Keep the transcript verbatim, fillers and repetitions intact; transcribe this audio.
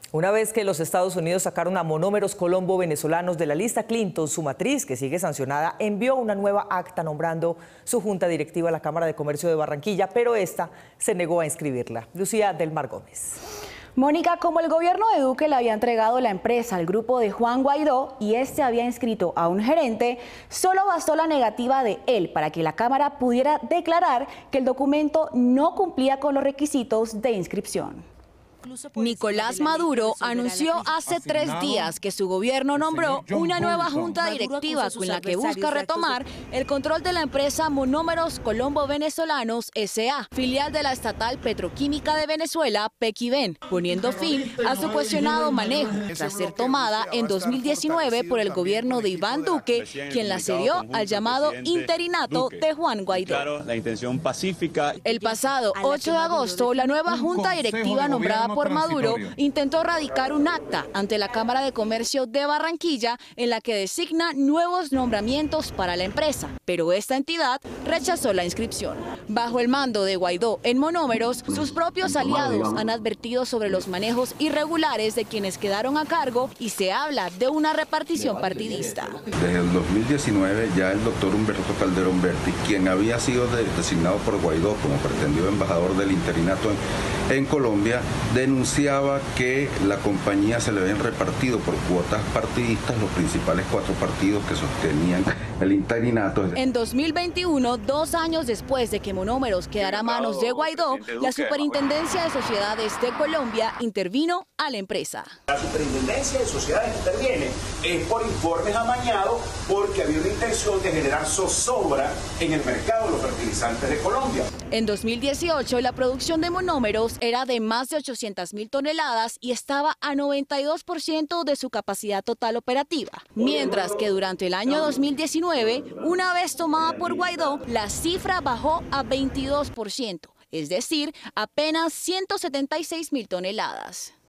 Una vez que los Estados Unidos sacaron a monómeros Colombo venezolanos de la lista Clinton, su matriz, que sigue sancionada, envió una nueva acta nombrando su junta directiva a la Cámara de Comercio de Barranquilla, pero esta se negó a inscribirla. Lucía del Mar Gómez. Mónica, como el gobierno de Duque le había entregado la empresa al grupo de Juan Guaidó y este había inscrito a un gerente, solo bastó la negativa de él para que la Cámara pudiera declarar que el documento no cumplía con los requisitos de inscripción. Nicolás Maduro anunció hace tres días que su gobierno nombró una nueva junta directiva con la que busca retomar el control de la empresa Monómeros Colombo Venezolanos S A, filial de la estatal petroquímica de Venezuela, Pequiven, poniendo fin a su cuestionado manejo, tras ser tomada en dos mil diecinueve por el gobierno de Iván Duque, quien la cedió al llamado interinato de Juan Guaidó. La intención pacífica. El pasado ocho de agosto, la nueva junta directiva nombrada por Maduro intentó radicar un acta ante la Cámara de Comercio de Barranquilla en la que designa nuevos nombramientos para la empresa, pero esta entidad rechazó la inscripción. Bajo el mando de Guaidó en Monómeros, sus propios aliados han advertido sobre los manejos irregulares de quienes quedaron a cargo y se habla de una repartición partidista. Desde el dos mil diecinueve ya el doctor Humberto Calderón Berti, quien había sido de, designado por Guaidó como pretendido embajador del interinato en, en Colombia, denunciaba que la compañía se le habían repartido por cuotas partidistas los principales cuatro partidos que sostenían el interinato. En dos mil veintiuno, dos años después de que Monómeros quedara a manos de Guaidó, la Superintendencia de Sociedades de Colombia intervino a la empresa. La Superintendencia de Sociedades interviene es por informes amañados porque había una intención de generar zozobra en el mercado de los fertilizantes de Colombia. En dos mil dieciocho, la producción de monómeros era de más de ochocientas mil toneladas y estaba a noventa y dos por ciento de su capacidad total operativa. Mientras que durante el año dos mil diecinueve, una vez tomada por Guaidó, la cifra bajó a veintidós por ciento, es decir, apenas ciento setenta y seis mil toneladas.